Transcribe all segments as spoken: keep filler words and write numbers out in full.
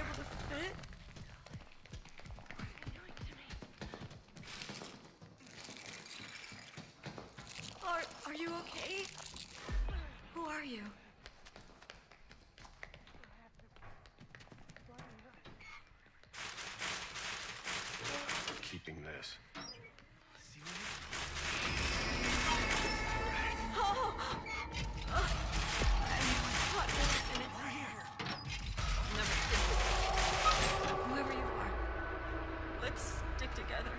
able to fit? What are you doing to me? Are, are you okay? Who are you? I'm keeping this. Oh! Uh, anyone caught me in it. Never did. Whoever you are, let's stick together.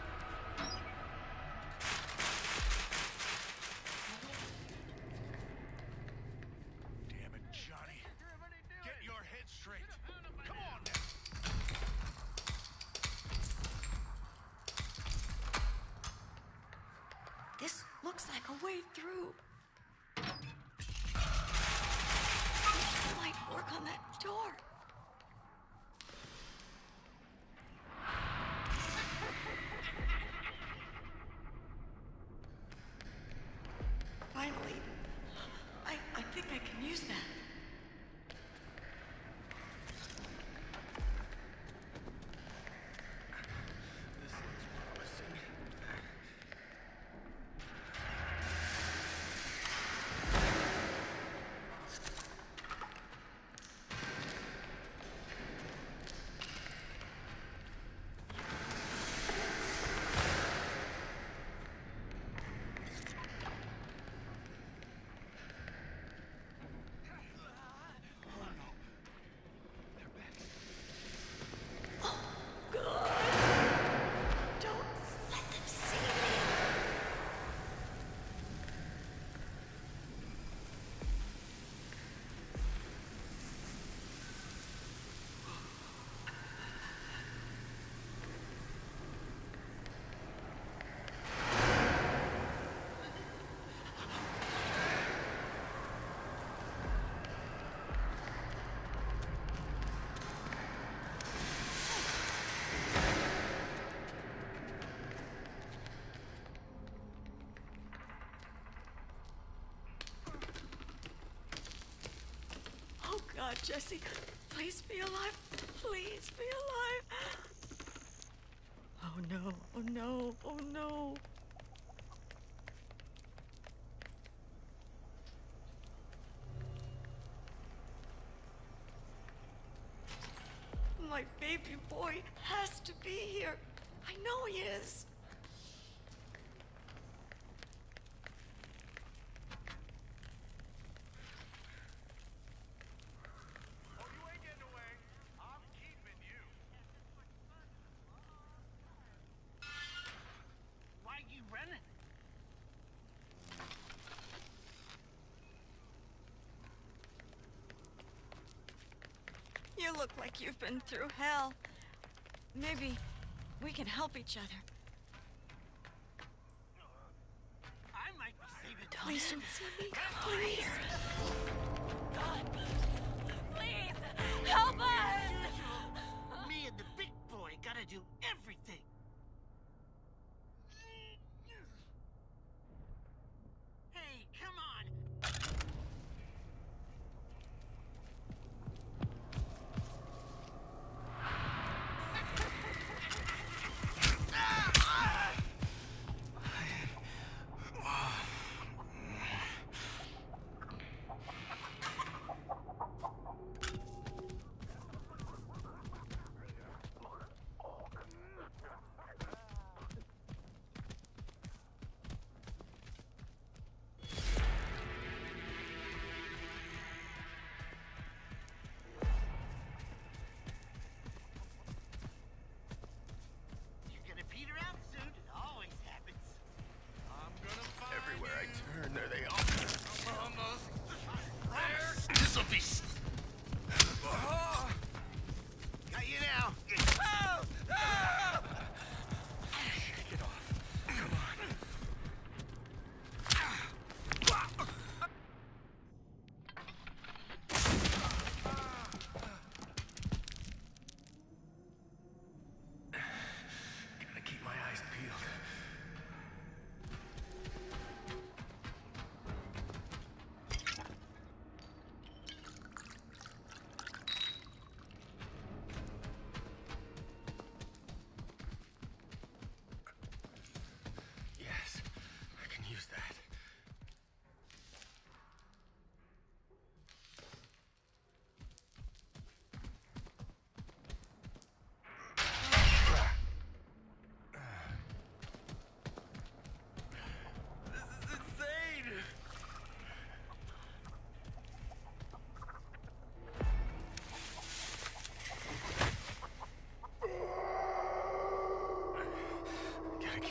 Damn it, Johnny. Get your head straight. Come on now. This looks like a way through. This might work on that door. Finally, I, I think I can use that. This looks promising. Oh God, Jesse, please be alive. Please be alive. Oh no, oh no, oh no. My baby boy has to be here. I know he is. Oh, you ain't getting away. I'm keeping you. Why are you running? You look like you've been through hell. Maybe we can help each other. I might be saving. Please don't see me. Please. God, please help us! Me and the big boy gotta do everything. Hey, come on.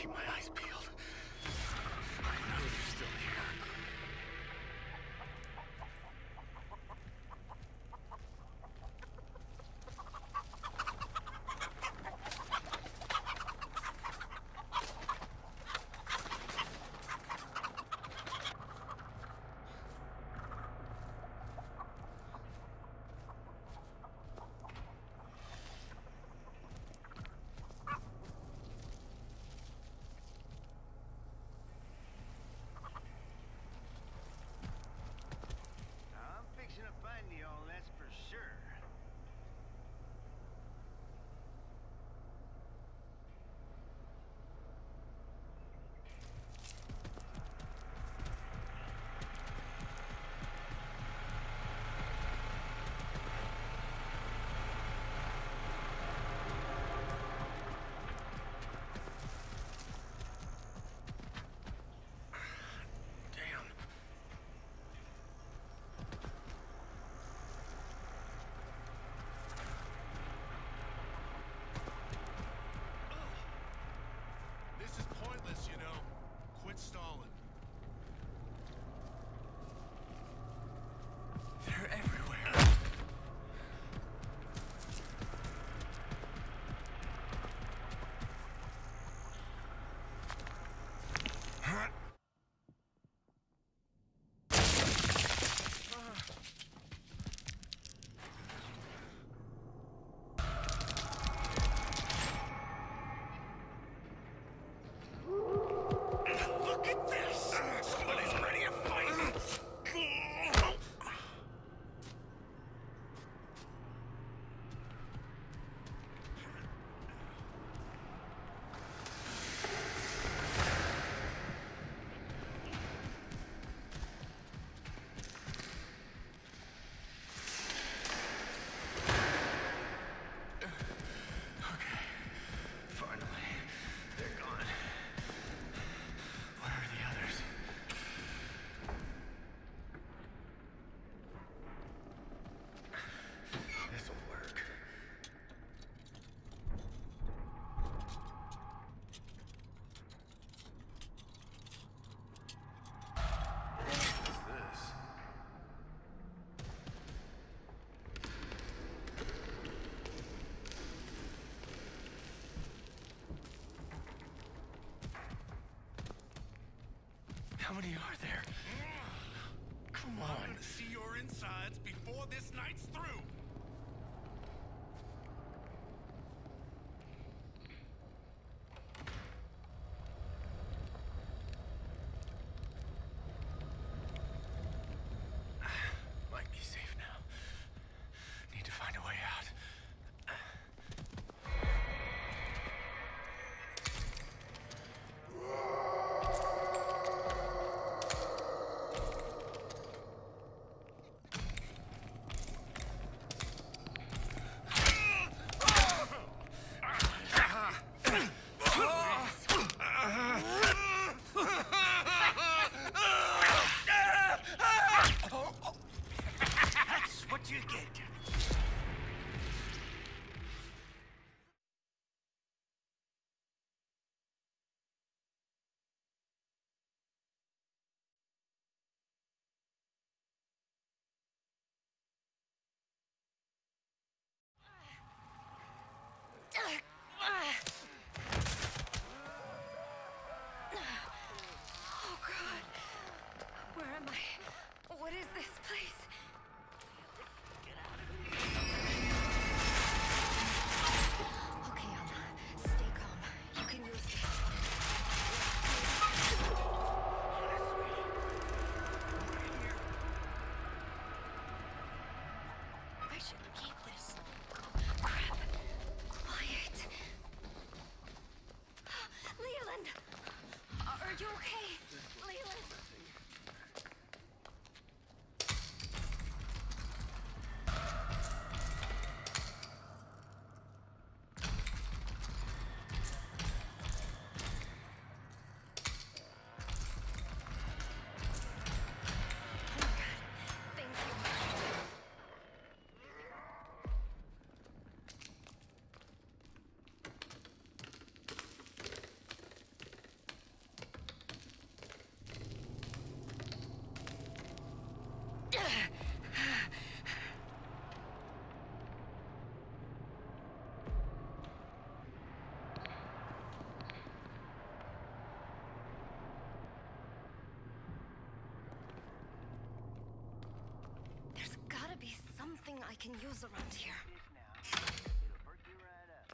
keep my eyes peeled. I know you're still here. I'm fixing to find you all, that's for sure. Damn. This is pointless, you know. Quit stalling. They're everywhere. Look at this! Somebody's ready to fight! Okay, finally, they're gone. Where are the others? This'll work. What's this? How many are there? Come I'm on. gonna see your insides before this night's through. Might be safe now. Need to find a way out. I can use around here. This now. It'll perk you right up.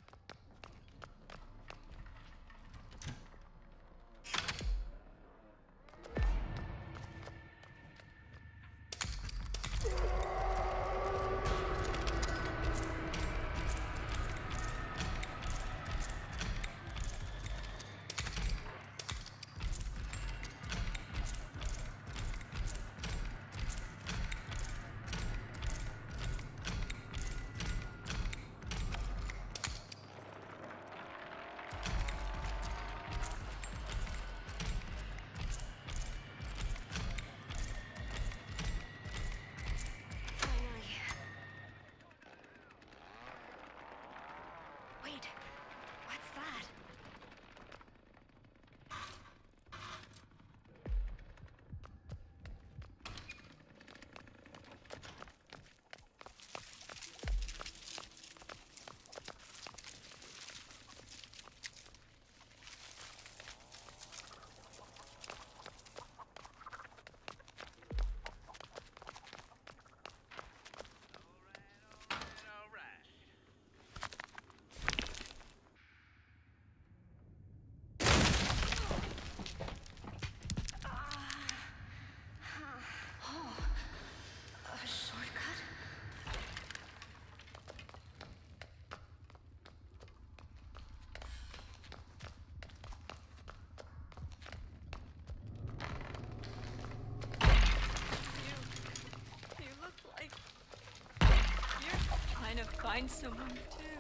Find someone too.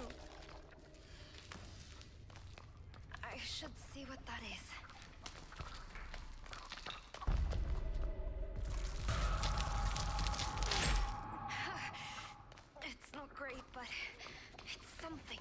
I should see what that is. It's not great, but it's something.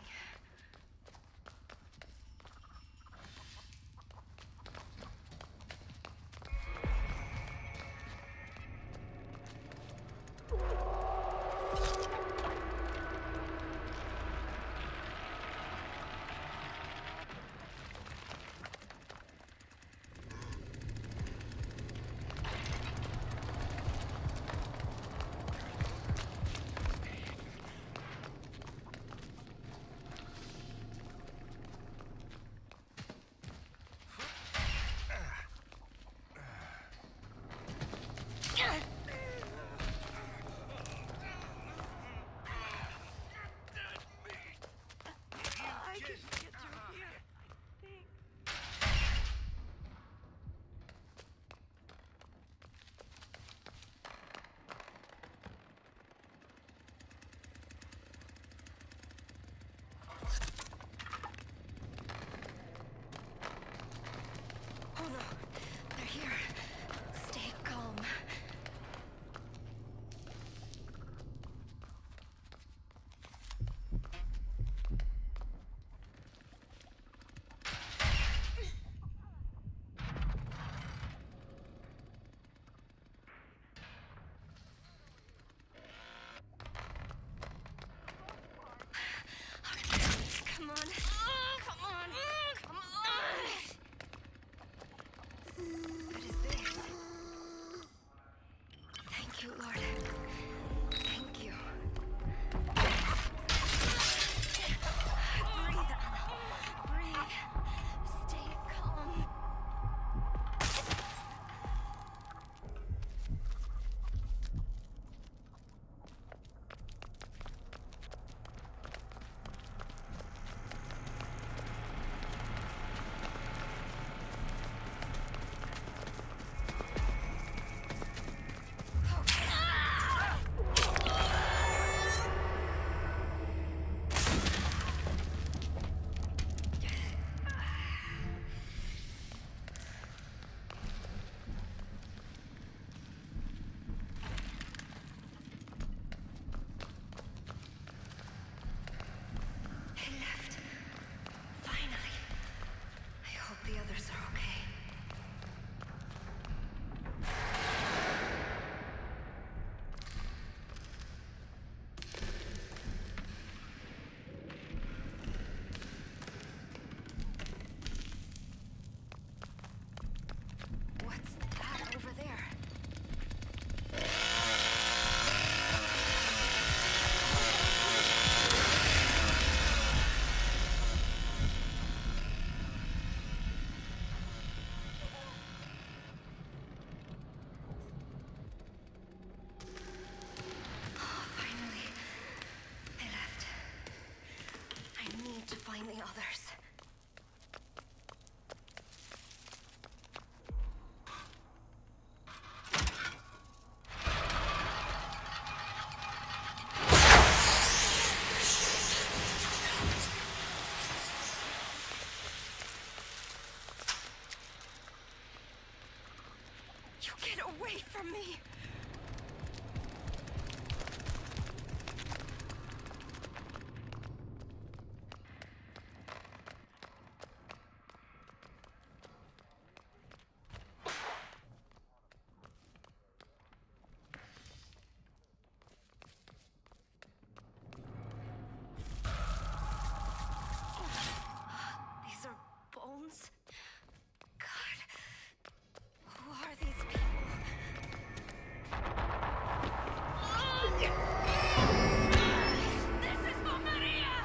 need to find the others. You get away from me! These are bones? God, who are these people? This is for Maria!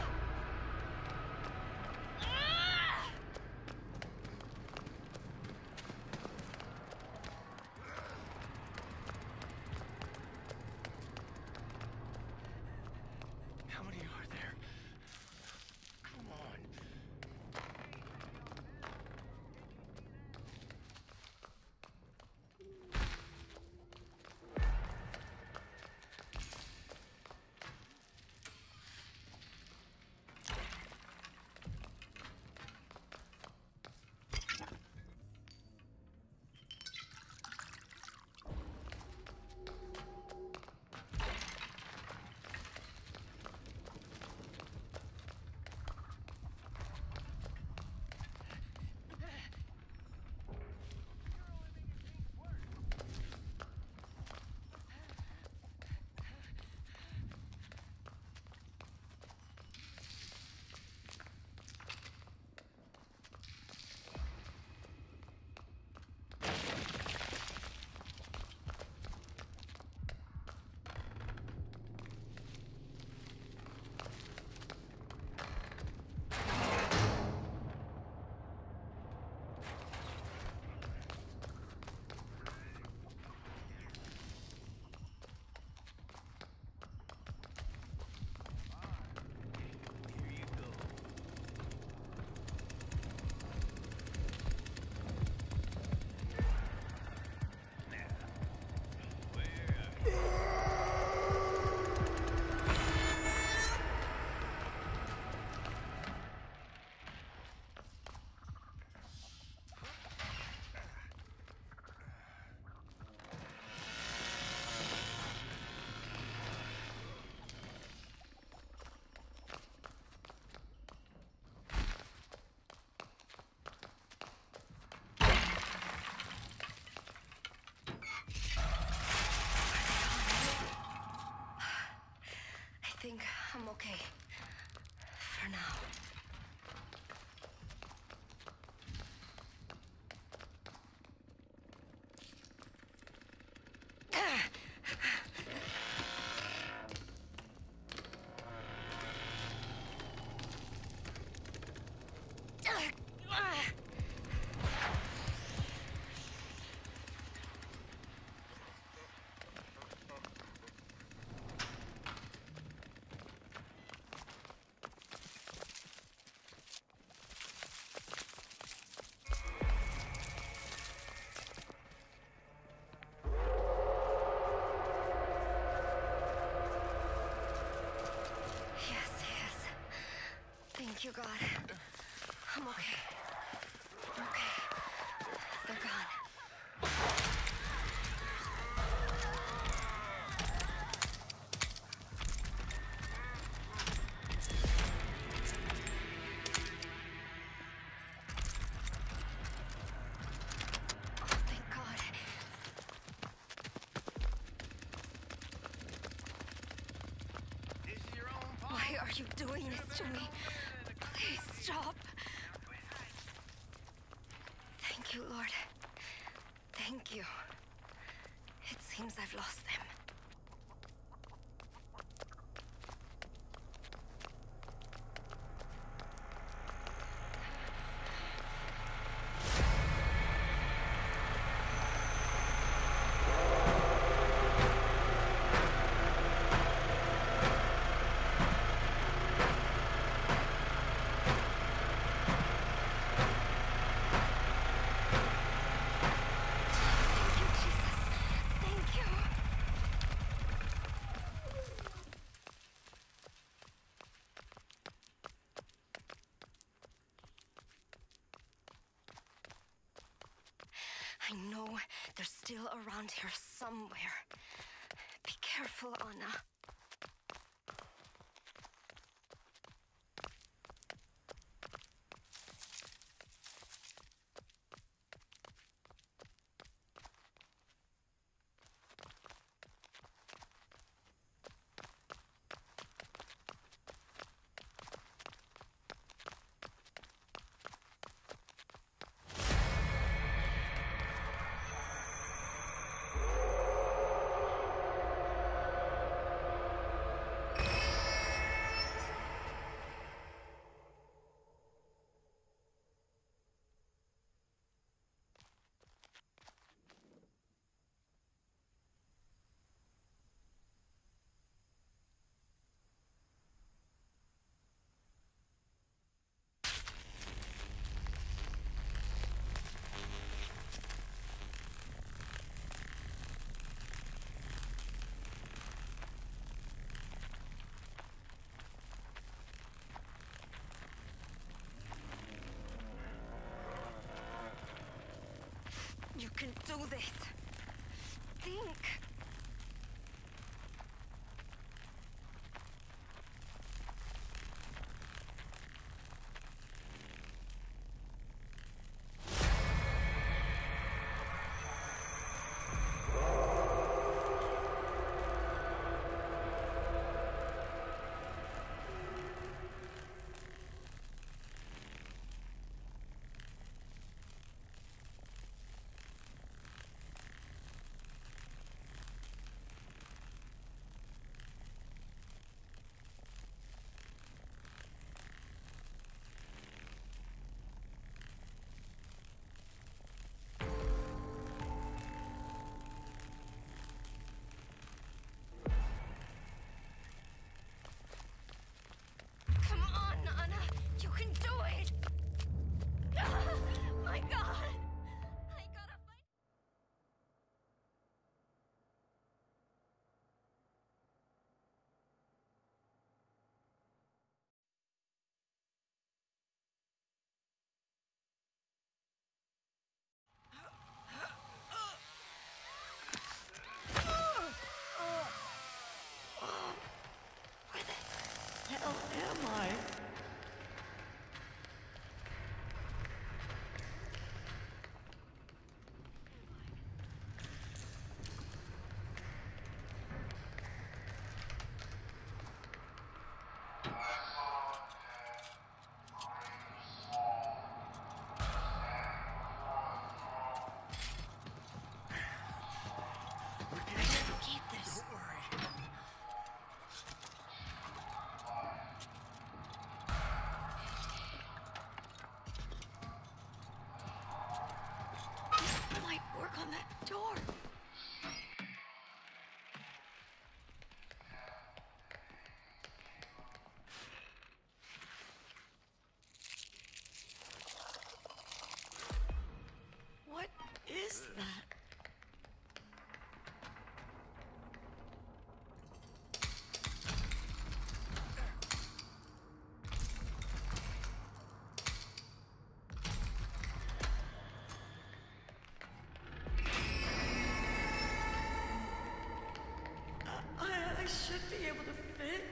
How many are there? Come on. I think I'm okay. For now. Thank you, God. I'm okay. I'm okay. They're gone. Oh, thank God. This is your own fault. Why are you doing this to me? Please stop. Thank you, Lord. Thank you. It seems I've lost them. They're still around here somewhere. Be careful, Anna. You can do this. Think. Come on, Anna. You can do it. Ah, my God. I gotta find. Where the hell am I? Keep this. Don't worry. This might work on that door. What is that? I, I should be able to fit.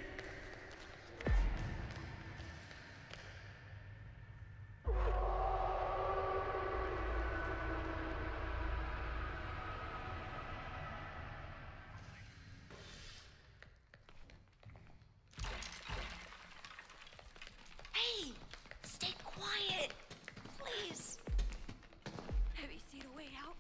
Hey, stay quiet, please. Have you seen a way out?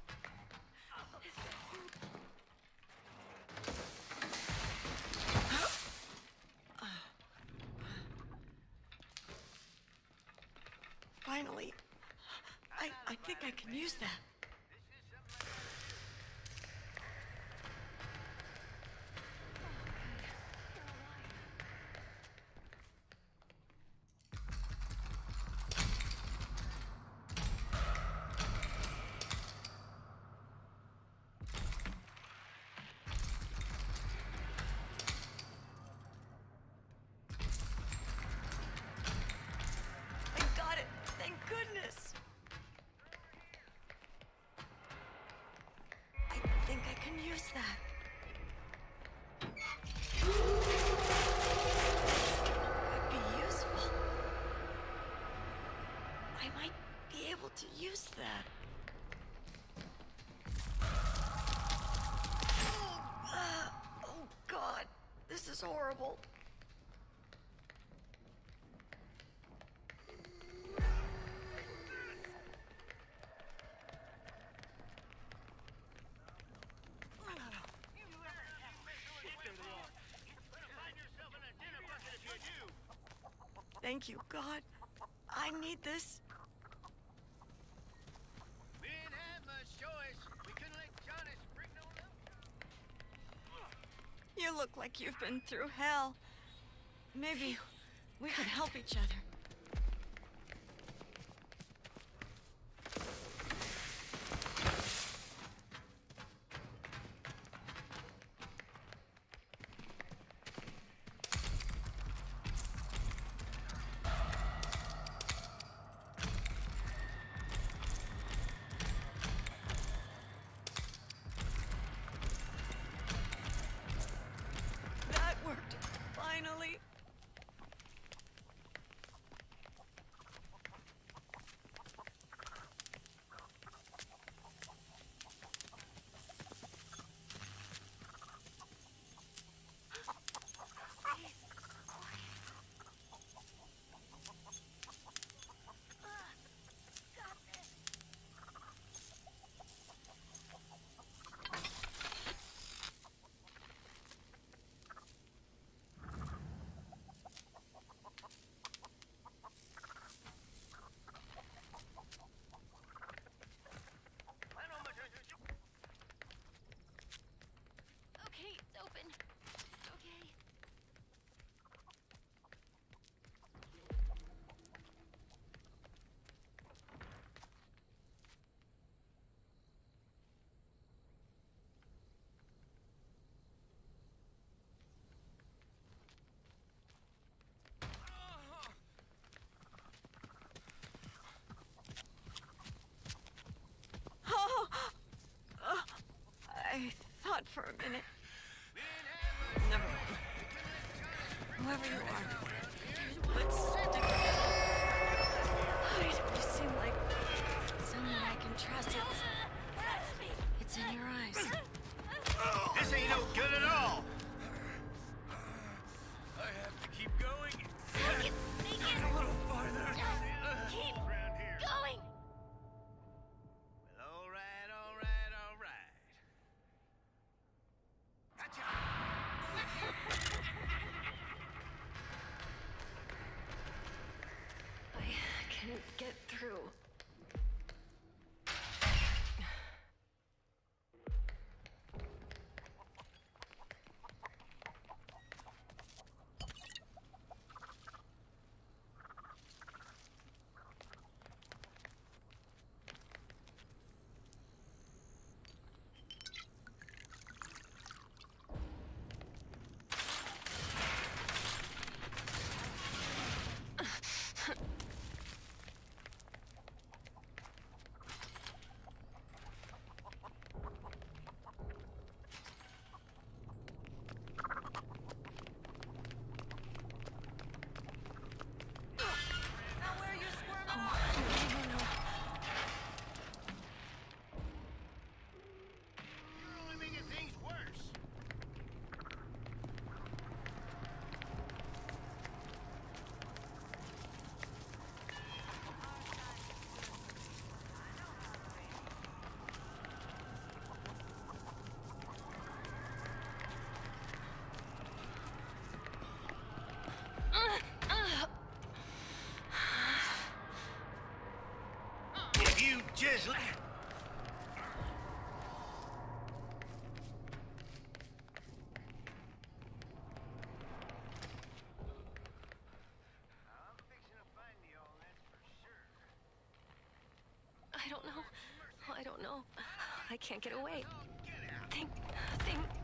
Finally. I, I think I can use that. I got it. Thank goodness. I might be able to use that. Uh, oh, God. This is horrible. Thank you, God. I need this. We didn't have much choice. We couldn't let Johnny spring no milk. You look like you've been through hell. Maybe we could help each other. That worked. Finally. Okay, it's open. Okay. Oh, oh, I thought for a minute. Never mind. Whoever you are, let's stick together. You seem like someone I can trust. It's, it's in your eyes. This ain't no good at all. I have to keep going. Make it, make it. A little farther. Keep Around here. going. Well, all right, all right, all right. Gotcha. I can get through. You're only making things worse. If you just let... I'm fixing to find you all, that's for sure. I don't know. I don't know. I can't get away. Get out. Think, think.